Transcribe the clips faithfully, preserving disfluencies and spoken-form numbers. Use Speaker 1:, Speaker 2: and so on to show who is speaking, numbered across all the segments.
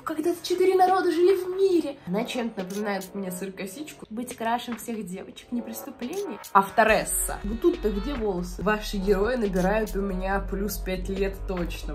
Speaker 1: Когда-то четыре народа жили в мире. Она чем-то напоминает мне сыр-косичку. Быть крашем всех девочек не преступление. Авторесса. Вот тут-то где волосы? Ваши герои набирают у меня плюс пять лет точно.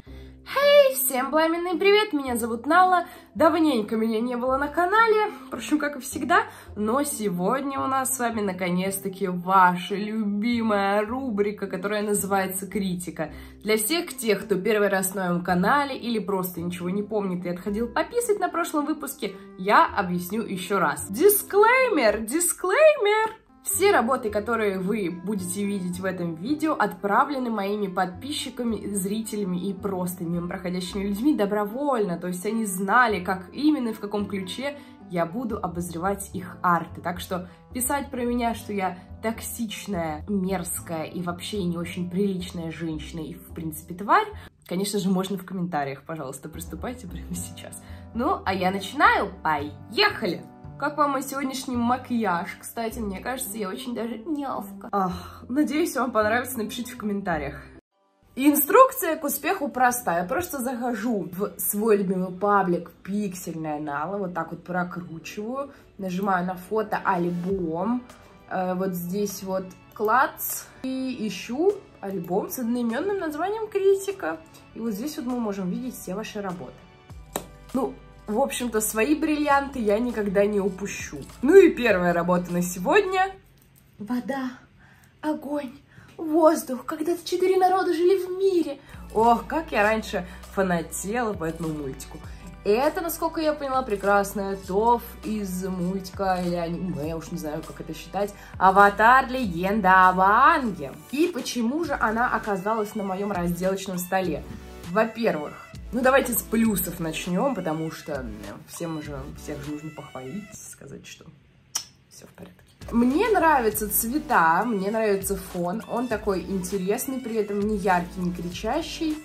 Speaker 1: Хей, всем пламенный привет, меня зовут Нала. Давненько меня не было на канале, впрочем, как и всегда, но сегодня у нас с вами наконец-таки ваша любимая рубрика, которая называется «Критика». Для всех тех, кто первый раз на моем канале или просто ничего не помнит и отходил пописать на прошлом выпуске, я объясню еще раз. Дисклеймер, дисклеймер! Все работы, которые вы будете видеть в этом видео, отправлены моими подписчиками, зрителями и просто мимо проходящими людьми добровольно. То есть они знали, как именно и в каком ключе я буду обозревать их арты. Так что писать про меня, что я токсичная, мерзкая и вообще не очень приличная женщина и, в принципе, тварь, конечно же, можно в комментариях. Пожалуйста, приступайте прямо сейчас. Ну, а я начинаю. Поехали! Как вам мой сегодняшний макияж? Кстати, мне кажется, я очень даже неловко. Ах, надеюсь, вам понравится, напишите в комментариях. Инструкция к успеху простая. Я просто захожу в свой любимый паблик Пиксельная Нала, вот так вот прокручиваю, нажимаю на фото альбом, э, вот здесь вот клац, и ищу альбом с одноименным названием «Критика». И вот здесь вот мы можем видеть все ваши работы. Ну, в общем-то, свои бриллианты я никогда не упущу. Ну и первая работа на сегодня. Вода, огонь, воздух. Когда-то четыре народа жили в мире. Ох, как я раньше фанатела по этому мультику. Это, насколько я поняла, прекрасная Тоф из мультика или аниме, я уж не знаю, как это считать, «Аватар. Легенда об Аанге». И почему же она оказалась на моем разделочном столе? Во-первых, ну, давайте с плюсов начнем, потому что всем же, всех же нужно похвалить, сказать, что все в порядке. Мне нравятся цвета, мне нравится фон, он такой интересный, при этом не яркий, не кричащий.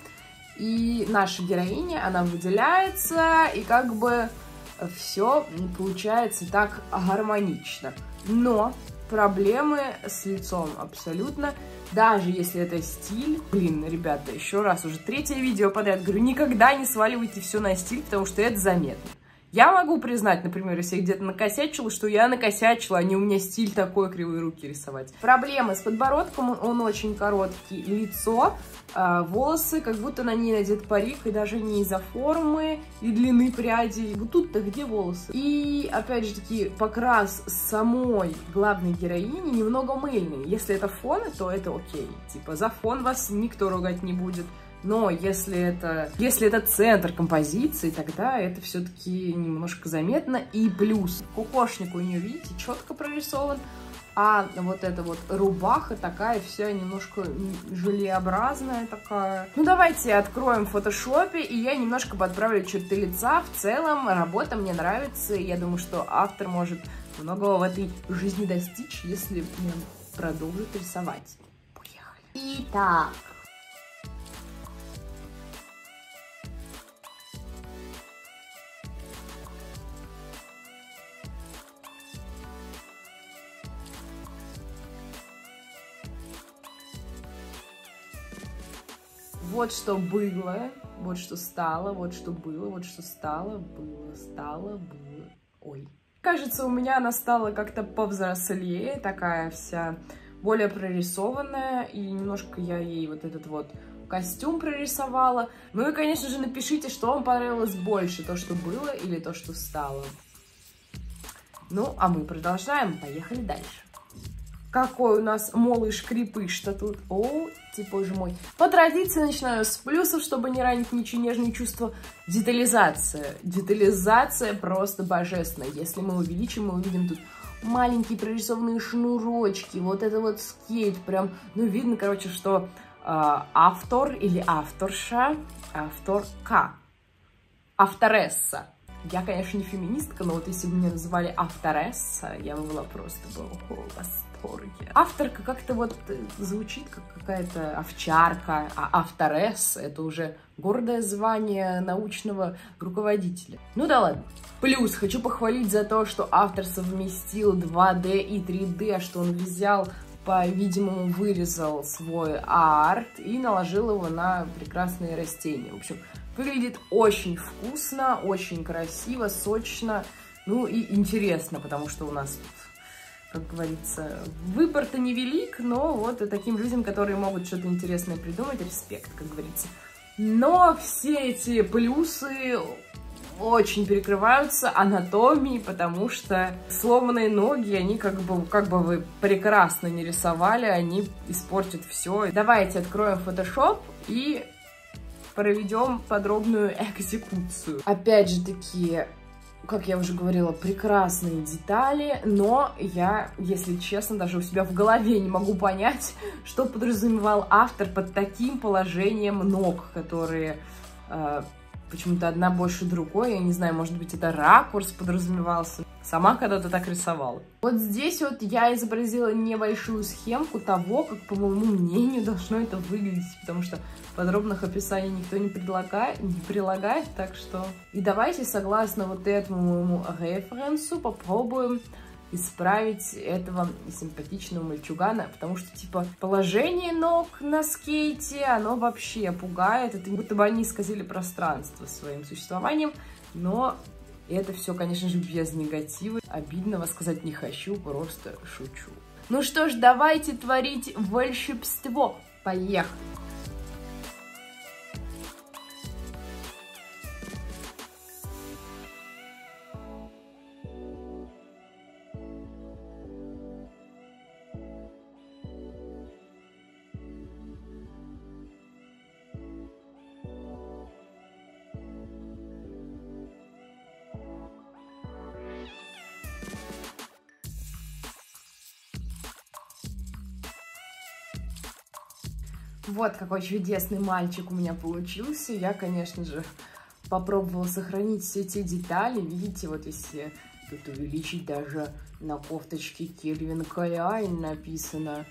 Speaker 1: И наша героиня, она выделяется, и как бы все получается так гармонично. Но проблемы с лицом абсолютно. Даже если это стиль, блин, ребята, еще раз, уже третье видео подряд говорю, никогда не сваливайте все на стиль, потому что это заметно. Я могу признать, например, если я где-то накосячила, что я накосячила, а не у меня стиль такой, кривые руки рисовать. Проблемы с подбородком, он, он очень короткий, лицо, э, волосы, как будто на ней надет парик, и даже не из-за формы и длины прядей. Вот тут-то где волосы? И, опять же таки, покрас самой главной героини немного мыльный. Если это фон, то это окей. Типа, за фон вас никто ругать не будет. Но если это, если это центр композиции, тогда это все-таки немножко заметно. И плюс кокошник у нее, видите, четко прорисован. А вот эта вот рубаха такая вся немножко желеобразная такая. Ну давайте откроем в фотошопе, и я немножко подправлю черты лица. В целом работа мне нравится. Я думаю, что автор может многого в этой жизни достичь, если продолжит рисовать. Поехали. Итак. Вот что было, вот что стало, вот что было, вот что стало, было, стало, было. Ой. Кажется, у меня она стала как-то повзрослее, такая вся более прорисованная, и немножко я ей вот этот вот костюм прорисовала. Ну и, конечно же, напишите, что вам понравилось больше, то, что было, или то, что стало. Ну, а мы продолжаем, поехали дальше. Какой у нас малыш-крепыш-то тут. О, типа же мой. По традиции начинаю с плюсов, чтобы не ранить ничьи нежные чувства. Детализация. Детализация просто божественная. Если мы увеличим, мы увидим тут маленькие прорисованные шнурочки. Вот это вот скейт. Прям, ну, видно, короче, что э, автор или авторша, авторка, авторесса. Я, конечно, не феминистка, но вот если бы меня называли авторесса, я бы была просто была в восторге. Авторка как-то вот звучит как какая-то овчарка, а авторесса — это уже гордое звание научного руководителя. Ну да ладно. Плюс хочу похвалить за то, что автор совместил два дэ и три дэ, что он взял, по-видимому, вырезал свой арт и наложил его на прекрасные растения. В общем, Выглядит очень вкусно, очень красиво, сочно, ну и интересно, потому что у нас, как говорится, выбор-то невелик, но вот таким людям, которые могут что-то интересное придумать, респект, как говорится. Но все эти плюсы очень перекрываются анатомией, потому что сломанные ноги, они как бы, как бы вы прекрасно не рисовали, они испортят все. Давайте откроем Photoshop и проведем подробную экзекуцию. Опять же таки, как я уже говорила, прекрасные детали, но я, если честно, даже у себя в голове не могу понять, что подразумевал автор под таким положением ног, которые э, почему-то одна больше другой, я не знаю, может быть, это ракурс подразумевался. Сама когда-то так рисовала. Вот здесь вот я изобразила небольшую схемку того, как, по моему мнению, должно это выглядеть, потому что подробных описаний никто не предлагает, не прилагает, так что... И давайте, согласно вот этому моему референсу, попробуем исправить этого симпатичного мальчугана, потому что, типа, положение ног на скейте, оно вообще пугает, это будто бы они исказили пространство своим существованием, но это все, конечно же, без негатива. Обидного сказать не хочу, просто шучу. Ну что ж, давайте творить волшебство. Поехали! Вот какой чудесный мальчик у меня получился. Я, конечно же, попробовала сохранить все эти детали. Видите, вот если тут увеличить, даже на кофточке Кельвин Кляйн написано.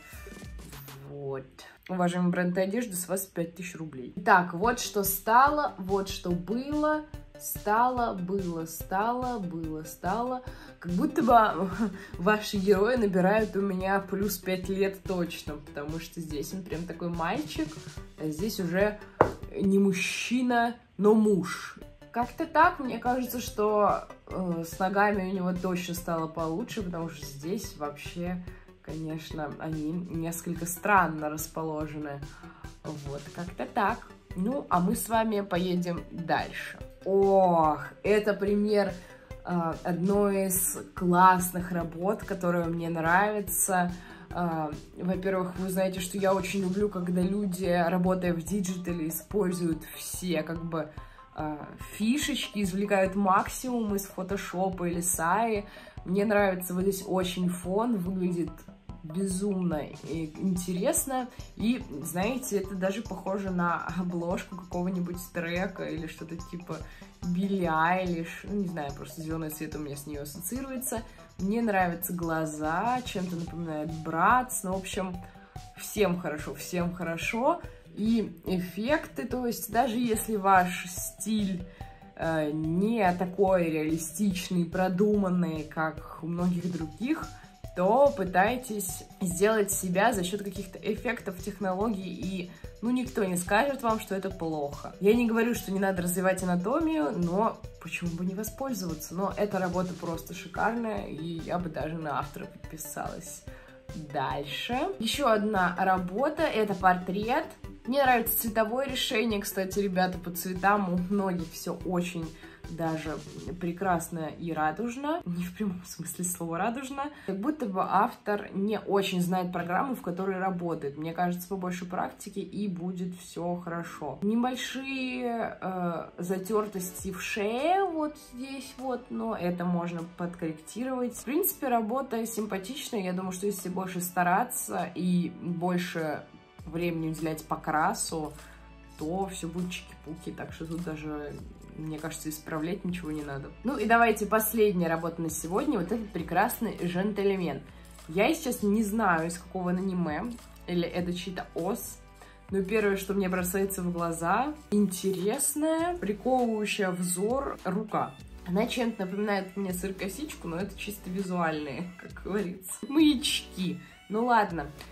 Speaker 1: Вот. Уважаемый бренд одежды, с вас пять тысяч рублей. Так, вот что стало, вот что было. Стало, было, стало, было, стало. Как будто бы ваши герои набирают у меня плюс пять лет точно, потому что здесь он прям такой мальчик, а здесь уже не мужчина, но муж. Как-то так, мне кажется, что э, с ногами у него точно стало получше, потому что здесь вообще, конечно, они несколько странно расположены. Вот, как-то так. Ну, а мы с вами поедем дальше. Ох, это пример э, одной из классных работ, которая мне нравится. Э, во-первых, вы знаете, что я очень люблю, когда люди, работая в диджитале, используют все как бы э, фишечки, извлекают максимум из фотошопа или саи. Мне нравится вот здесь очень фон, выглядит безумно интересно, и, знаете, это даже похоже на обложку какого-нибудь трека или что-то типа Билли Айлиш, ну, не знаю, просто зеленый цвет у меня с нее ассоциируется. Мне нравятся глаза, чем-то напоминает Братц, ну, в общем, всем хорошо, всем хорошо, и эффекты, то есть даже если ваш стиль э, не такой реалистичный, продуманный, как у многих других, то пытайтесь сделать себя за счет каких-то эффектов, технологий, и, ну, никто не скажет вам, что это плохо. Я не говорю, что не надо развивать анатомию, но почему бы не воспользоваться? Но эта работа просто шикарная, и я бы даже на автора подписалась. Дальше. Еще одна работа, это портрет. Мне нравится цветовое решение, кстати, ребята, по цветам у многих все очень даже прекрасно и радужно, не в прямом смысле слова радужно, как будто бы автор не очень знает программу, в которой работает. Мне кажется, побольше практики, и будет все хорошо. Небольшие э, затертости в шее вот здесь вот, но это можно подкорректировать. В принципе, работа симпатичная, я думаю, что если больше стараться и больше времени уделять покрасу, то все будет чики-пуки, так что тут даже, мне кажется, исправлять ничего не надо. Ну и давайте последняя работа на сегодня, вот этот прекрасный джентльмен. Я, если честно, не знаю, из какого он аниме, или это чей-то ос, но первое, что мне бросается в глаза, интересная, приковывающая взор рука. Она чем-то напоминает мне сыр-косичку, но это чисто визуальные, как говорится, маячки. Ну ладно.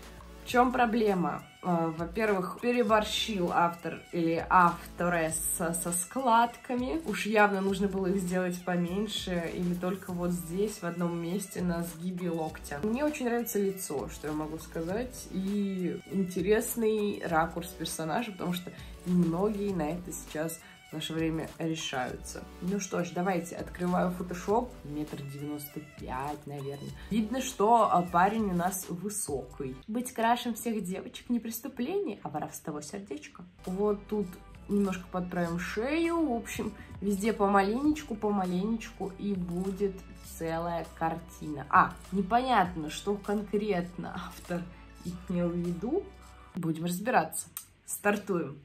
Speaker 1: В чем проблема? Во-первых, переборщил автор или авторесса со складками. Уж явно нужно было их сделать поменьше или только вот здесь, в одном месте, на сгибе локтя. Мне очень нравится лицо, что я могу сказать, и интересный ракурс персонажа, потому что многие на это сейчас в наше время решаются. Ну что ж, давайте, открываю Photoshop. Метр девяносто пять, наверное. Видно, что парень у нас высокий. Быть крашем всех девочек не преступление, а воровство сердечко. Вот тут немножко подправим шею. В общем, везде помаленечку, помаленечку, и будет целая картина. А, непонятно, что конкретно автор имел в виду. Будем разбираться. Стартуем.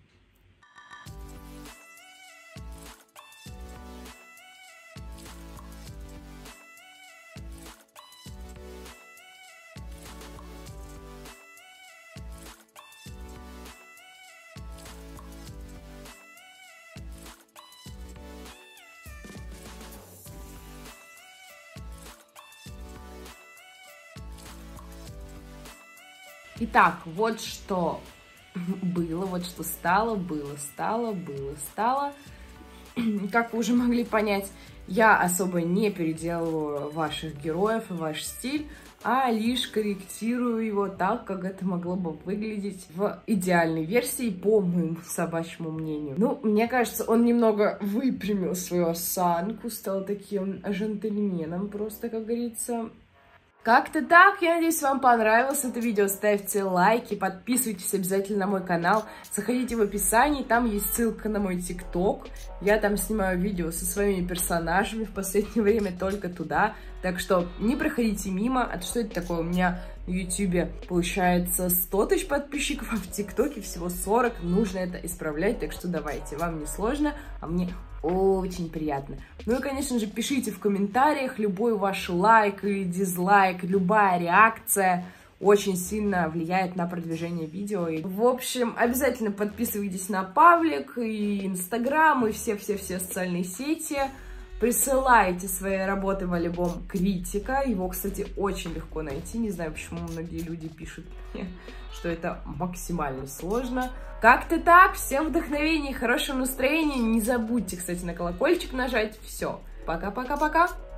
Speaker 1: Итак, вот что было, вот что стало, было, стало, было, стало. Как вы уже могли понять, я особо не переделываю ваших героев и ваш стиль, а лишь корректирую его так, как это могло бы выглядеть в идеальной версии, по моему собачьему мнению. Ну, мне кажется, он немного выпрямил свою осанку, стал таким джентльменом, просто, как говорится. Как-то так, я надеюсь, вам понравилось это видео, ставьте лайки, подписывайтесь обязательно на мой канал, заходите в описании, там есть ссылка на мой тикток, я там снимаю видео со своими персонажами, в последнее время только туда, так что не проходите мимо. А что это такое? У меня на ютубе получается сто тысяч подписчиков, а в тиктоке всего сорок, нужно это исправлять, так что давайте, вам не сложно, а мне очень приятно. Ну и, конечно же, пишите в комментариях, любой ваш лайк или дизлайк, любая реакция очень сильно влияет на продвижение видео. И, в общем, обязательно подписывайтесь на Павлик и Инстаграм, и все-все-все социальные сети. Присылайте свои работы в альбом Критика. Его, кстати, очень легко найти. Не знаю, почему многие люди пишут мне, что это максимально сложно. Как-то так. Всем вдохновения и хорошего настроения. Не забудьте, кстати, на колокольчик нажать. Все. Пока-пока-пока.